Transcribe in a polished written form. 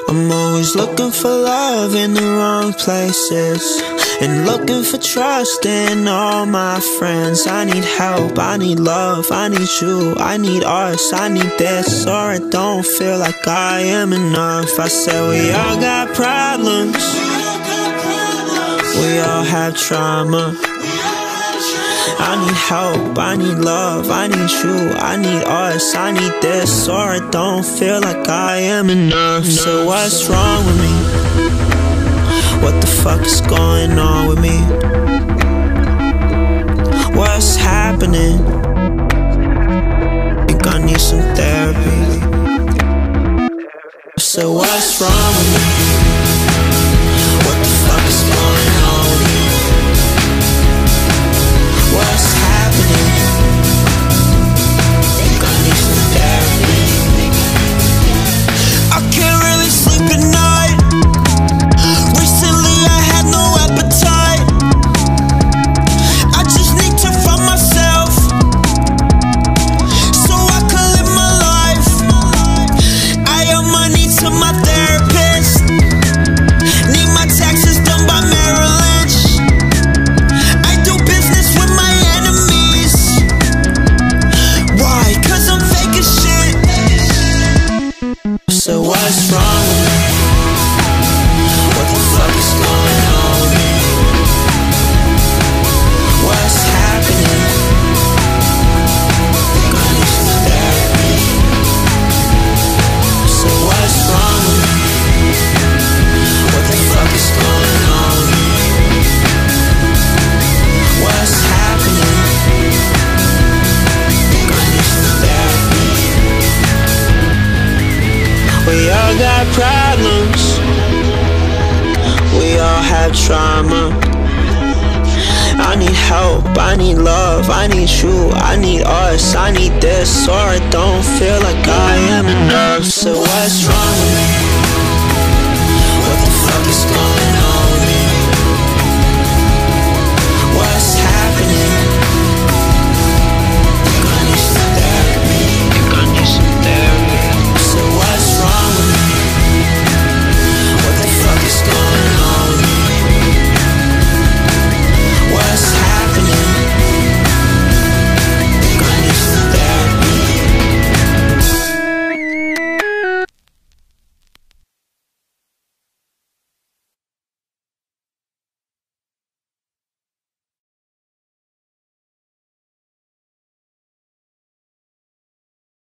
I'm always looking for love in the wrong places, and looking for trust in all my friends. I need help, I need love, I need you, I need us, I need this, or I don't feel like I am enough. I said we all got problems, we all have trauma. I need help, I need love, I need you, I need us, I need this, or I don't feel like I am enough. So what's wrong with me? What the fuck is going on with me? What's happening? Think I need some therapy. So what's wrong with me? What the fuck is going on with me? What's happening? Think I need some therapy. I can't really sleep at night. Recently I had no appetite. I just need to find myself, so I can live my life. I owe money to my therapist, need my taxes done by Merrill Lynch. I do business with my enemies. Why? 'Cause I'm fake as shit. So what's wrong with me? What the fuck is going on with me? What's happening? Think I need some therapy. So what's wrong with me? What the fuck is going on with me? What's happening? Think I need some therapy. We all got problems, we all have trauma. I need help, I need love, I need you, I need us, I need this, or I don't feel like I am enough. So what's wrong with me?